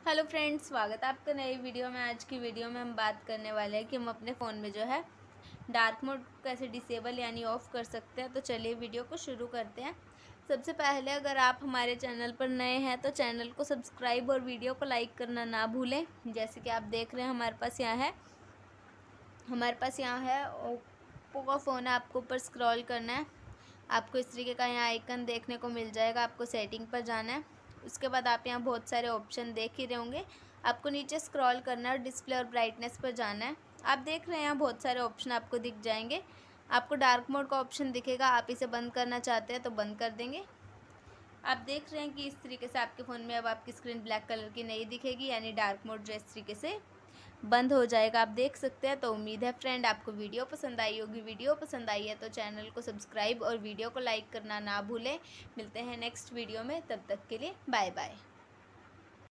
Hello friends, स्वागत है आपका नई वीडियो में। आज की वीडियो में हम बात करने वाले हैं कि हम अपने फ़ोन में जो है डार्क मोड कैसे डिसेबल यानी ऑफ़ कर सकते हैं। तो चलिए वीडियो को शुरू करते हैं। सबसे पहले अगर आप हमारे चैनल पर नए हैं तो चैनल को सब्सक्राइब और वीडियो को लाइक करना ना भूलें। जैसे कि आप देख रहे हैं हमारे पास यहाँ है ओप्पो का फ़ोन है। आपको ऊपर स्क्रॉल करना है, आपको इस तरीके का यहाँ आइकन देखने को मिल जाएगा। आपको सेटिंग पर जाना है, उसके बाद आप यहाँ बहुत सारे ऑप्शन देख ही रहे होंगे। आपको नीचे स्क्रॉल करना है और डिस्प्ले और ब्राइटनेस पर जाना है। आप देख रहे हैं यहाँ बहुत सारे ऑप्शन आपको दिख जाएंगे। आपको डार्क मोड का ऑप्शन दिखेगा, आप इसे बंद करना चाहते हैं तो बंद कर देंगे। आप देख रहे हैं कि इस तरीके से आपके फ़ोन में अब आपकी स्क्रीन ब्लैक कलर की नहीं दिखेगी, यानी डार्क मोड जो इस तरीके से बंद हो जाएगा। आप देख सकते हैं। तो उम्मीद है फ्रेंड आपको वीडियो पसंद आई होगी। वीडियो पसंद आई है तो चैनल को सब्सक्राइब और वीडियो को लाइक करना ना भूलें। मिलते हैं नेक्स्ट वीडियो में, तब तक के लिए बाय बाय।